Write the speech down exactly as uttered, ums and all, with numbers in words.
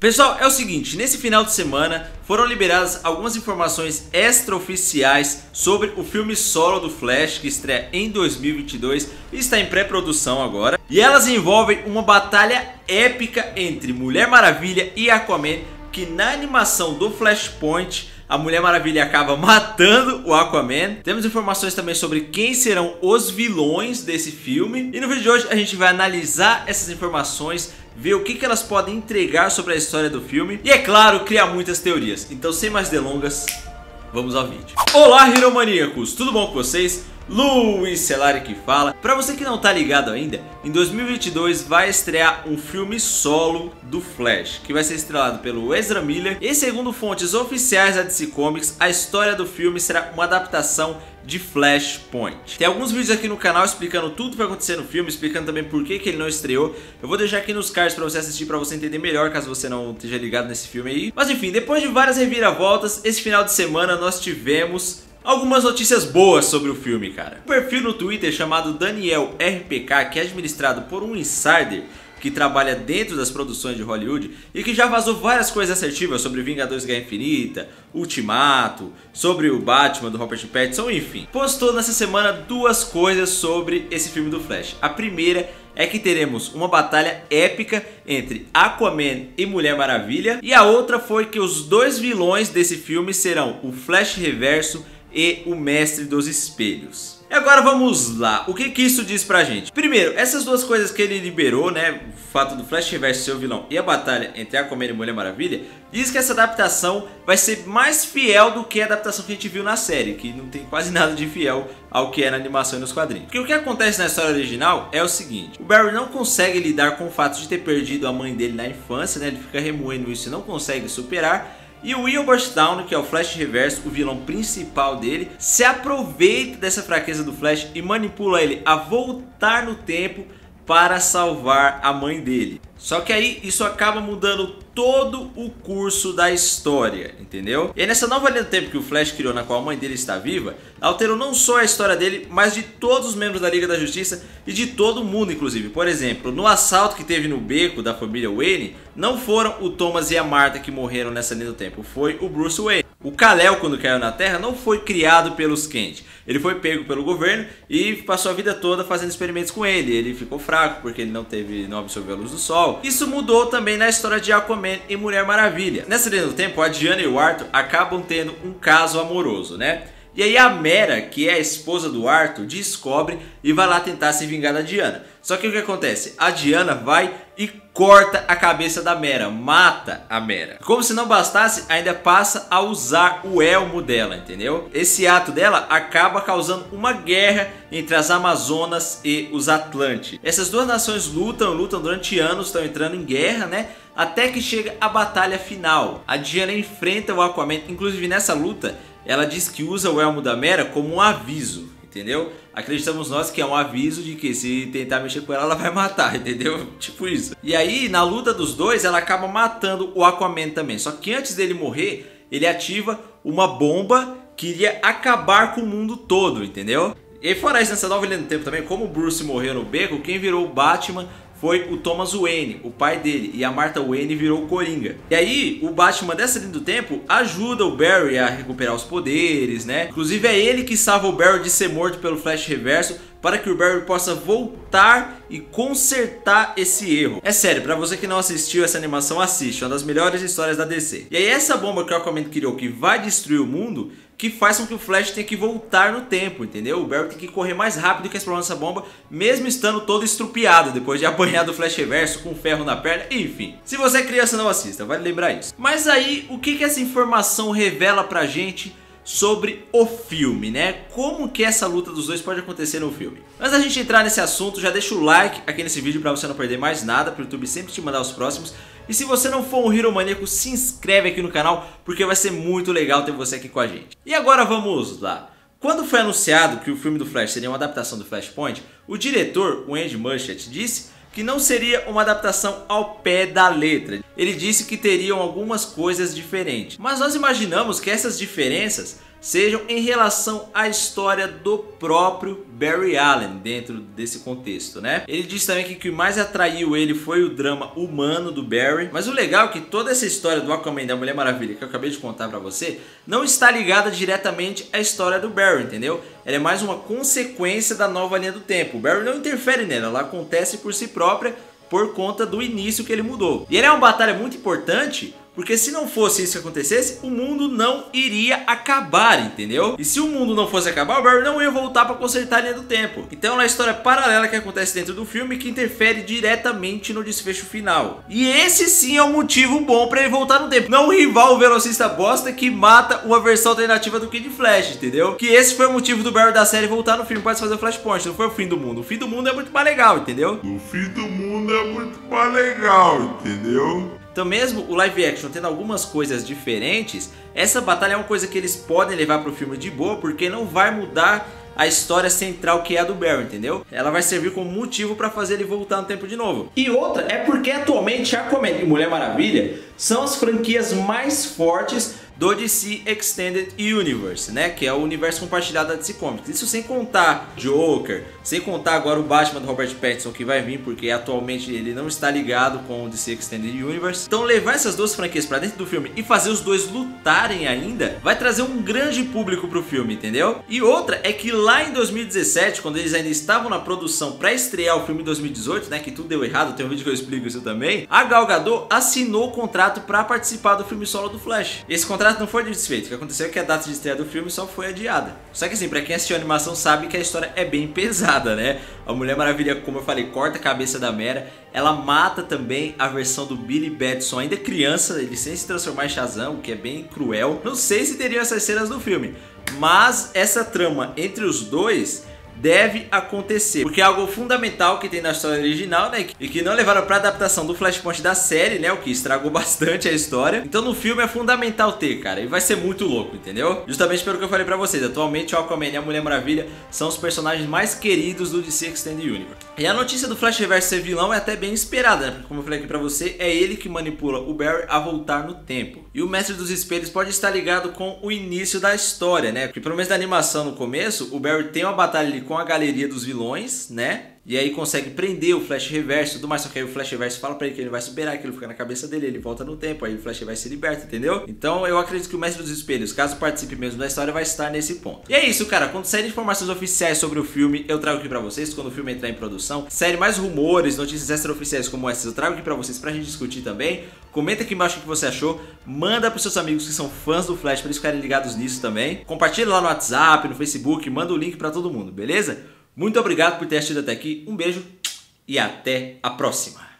Pessoal, é o seguinte, nesse final de semana foram liberadas algumas informações extraoficiais sobre o filme solo do Flash, que estreia em dois mil e vinte e dois e está em pré-produção agora. E elas envolvem uma batalha épica entre Mulher Maravilha e Aquaman, que na animação do Flashpoint a Mulher Maravilha acaba matando o Aquaman. Temos informações também sobre quem serão os vilões desse filme. E no vídeo de hoje a gente vai analisar essas informações, ver o que, que elas podem entregar sobre a história do filme e, é claro, criar muitas teorias. Então, sem mais delongas, vamos ao vídeo. Olá, Heromaníacos! Tudo bom com vocês? Luiz Celari que fala. Pra você que não tá ligado ainda, em dois mil e vinte e dois vai estrear um filme solo do Flash, que vai ser estrelado pelo Ezra Miller. E segundo fontes oficiais da D C Comics, a história do filme será uma adaptação de Flashpoint. Tem alguns vídeos aqui no canal explicando tudo que vai acontecer no filme, explicando também por que, que ele não estreou. Eu vou deixar aqui nos cards pra você assistir, pra você entender melhor, caso você não esteja ligado nesse filme aí. Mas enfim, depois de várias reviravoltas, esse final de semana nós tivemos algumas notícias boas sobre o filme, cara. Um perfil no Twitter chamado Daniel R P K, que é administrado por um insider que trabalha dentro das produções de Hollywood e que já vazou várias coisas assertivas sobre Vingadores Guerra Infinita, Ultimato, sobre o Batman do Robert Pattinson, enfim. Postou nessa semana duas coisas sobre esse filme do Flash. A primeira é que teremos uma batalha épica entre Aquaman e Mulher Maravilha, e a outra foi que os dois vilões desse filme serão o Flash Reverso e o Mestre dos Espelhos. E agora vamos lá, o que que isso diz pra gente? Primeiro, essas duas coisas que ele liberou, né, o fato do Flash Reverso ser o vilão e a batalha entre Aquaman e Mulher Maravilha, diz que essa adaptação vai ser mais fiel do que a adaptação que a gente viu na série, que não tem quase nada de fiel ao que é na animação e nos quadrinhos. Porque o que acontece na história original é o seguinte: o Barry não consegue lidar com o fato de ter perdido a mãe dele na infância, né, ele fica remoendo isso e não consegue superar. E o Will Bushdown, que é o Flash Reverso, o vilão principal dele, se aproveita dessa fraqueza do Flash e manipula ele a voltar no tempo para salvar a mãe dele. Só que aí isso acaba mudando todo o curso da história, entendeu? E aí nessa nova linha do tempo que o Flash criou, na qual a mãe dele está viva, alterou não só a história dele, mas de todos os membros da Liga da Justiça e de todo mundo, inclusive. Por exemplo, no assalto que teve no beco da família Wayne, não foram o Thomas e a Martha que morreram nessa linha do tempo, foi o Bruce Wayne. O Kal-El, quando caiu na Terra, não foi criado pelos Kent. Ele foi pego pelo governo e passou a vida toda fazendo experimentos com ele. Ele ficou fraco porque ele não teve, não absorveu a luz do sol. Isso mudou também na história de Aquaman e Mulher Maravilha. Nessa linha do tempo, a Diana e o Arthur acabam tendo um caso amoroso, né? E aí a Mera, que é a esposa do Arthur, descobre e vai lá tentar se vingar da Diana. Só que o que acontece? A Diana vai e corta a cabeça da Mera, mata a Mera. Como se não bastasse, ainda passa a usar o elmo dela, entendeu? Esse ato dela acaba causando uma guerra entre as Amazonas e os Atlantes. Essas duas nações lutam, lutam durante anos, estão entrando em guerra, né? Até que chega a batalha final. A Diana enfrenta o Aquaman, inclusive nessa luta ela diz que usa o elmo da Mera como um aviso, entendeu? Acreditamos nós que é um aviso de que se tentar mexer com ela, ela vai matar, entendeu? Tipo isso. E aí, na luta dos dois, ela acaba matando o Aquaman também. Só que antes dele morrer, ele ativa uma bomba que iria acabar com o mundo todo, entendeu? E fora isso, nessa nova linha do tempo também, como o Bruce morreu no beco, quem virou o Batman foi o Thomas Wayne, o pai dele, e a Martha Wayne virou o Coringa. E aí, o Batman dessa linha do tempo ajuda o Barry a recuperar os poderes, né? Inclusive é ele que salva o Barry de ser morto pelo Flash Reverso, para que o Barry possa voltar e consertar esse erro. É sério, pra você que não assistiu essa animação, assiste, é uma das melhores histórias da D C. E aí essa bomba que o Aquaman criou, que vai destruir o mundo, que faz com que o Flash tenha que voltar no tempo, entendeu? O Barry tem que correr mais rápido que a explosão dessa bomba, mesmo estando todo estrupiado, depois de apanhar do Flash Reverso com ferro na perna, enfim. Se você é criança, não assista, vale lembrar isso. Mas aí, o que que essa informação revela pra gente sobre o filme, né? Como que essa luta dos dois pode acontecer no filme? Antes da gente entrar nesse assunto, já deixa o like aqui nesse vídeo pra você não perder mais nada, pro YouTube sempre te mandar os próximos. E se você não for um Heromaníaco, se inscreve aqui no canal, porque vai ser muito legal ter você aqui com a gente. E agora vamos lá. Quando foi anunciado que o filme do Flash seria uma adaptação do Flashpoint, o diretor, o Andy Muschietti, disse que não seria uma adaptação ao pé da letra. Ele disse que teriam algumas coisas diferentes. Mas nós imaginamos que essas diferenças sejam em relação à história do próprio Barry Allen dentro desse contexto, né? Ele disse também que o que mais atraiu ele foi o drama humano do Barry, mas o legal é que toda essa história do Aquaman e da Mulher Maravilha que eu acabei de contar pra você não está ligada diretamente à história do Barry, entendeu? Ela é mais uma consequência da nova linha do tempo. O Barry não interfere nela, ela acontece por si própria por conta do início que ele mudou. E ela é uma batalha muito importante, porque se não fosse isso que acontecesse, o mundo não iria acabar, entendeu? E se o mundo não fosse acabar, o Barry não ia voltar para consertar a linha do tempo. Então é uma história paralela que acontece dentro do filme que interfere diretamente no desfecho final. E esse sim é um motivo bom para ele voltar no tempo. Não o rival, o velocista bosta que mata uma versão alternativa do Kid Flash, entendeu? Que esse foi o motivo do Barry da série voltar no filme para fazer o Flashpoint. Não foi o fim do mundo. O fim do mundo é muito mais legal, entendeu? O fim do mundo é muito mais legal, entendeu? Então mesmo o live action tendo algumas coisas diferentes, essa batalha é uma coisa que eles podem levar pro filme de boa, porque não vai mudar a história central que é a do Barry, entendeu? Ela vai servir como motivo para fazer ele voltar no tempo de novo. E outra é porque atualmente Aquaman e Mulher Maravilha são as franquias mais fortes do D C Extended Universe, né? Que é o universo compartilhado da D C Comics. Isso sem contar Joker, sem contar agora o Batman do Robert Pattinson que vai vir, porque atualmente ele não está ligado com o D C Extended Universe. Então levar essas duas franquias para dentro do filme e fazer os dois lutarem ainda, vai trazer um grande público pro filme, entendeu? E outra é que lá em dois mil e dezessete, quando eles ainda estavam na produção para estrear o filme em dois mil e dezoito, né? Que tudo deu errado, tem um vídeo que eu explico isso também. A Gal Gadot assinou o contrato para participar do filme solo do Flash. Esse contrato não foi desfeito, o que aconteceu é que a data de estreia do filme só foi adiada. Só que assim, pra quem assistiu a animação sabe que a história é bem pesada, né? A Mulher Maravilha, como eu falei, corta a cabeça da Mera, ela mata também a versão do Billy Batson ainda criança, ele sem se transformar em Shazam, o que é bem cruel. Não sei se teriam essas cenas no filme, mas essa trama entre os dois deve acontecer, porque é algo fundamental que tem na história original, né, e que não levaram para adaptação do Flashpoint da série, né, o que estragou bastante a história. Então no filme é fundamental ter, cara, e vai ser muito louco, entendeu? Justamente pelo que eu falei pra vocês, atualmente o Aquaman e a Mulher Maravilha são os personagens mais queridos do D C Extended Universe. E a notícia do Flash Reverso ser vilão é até bem esperada, né, porque como eu falei aqui pra você, é ele que manipula o Barry a voltar no tempo. E o Mestre dos Espelhos pode estar ligado com o início da história, né, porque pelo menos da animação no começo, o Barry tem uma batalha ali com a galeria dos vilões, né? E aí consegue prender o Flash Reverso e tudo mais. Só que aí o Flash Reverso fala pra ele que ele vai superar, que ele fica na cabeça dele, ele volta no tempo, aí o Flash Reverso se liberta, entendeu? Então eu acredito que o Mestre dos Espelhos, caso participe mesmo da história, vai estar nesse ponto. E é isso, cara. Quando sair informações oficiais sobre o filme, eu trago aqui pra vocês. Quando o filme entrar em produção, série mais rumores, notícias extraoficiais como essas, eu trago aqui pra vocês pra gente discutir também. Comenta aqui embaixo o que você achou. Manda pros seus amigos que são fãs do Flash pra eles ficarem ligados nisso também. Compartilha lá no WhatsApp, no Facebook, manda o link pra todo mundo, beleza? Muito obrigado por ter assistido até aqui, um beijo e até a próxima!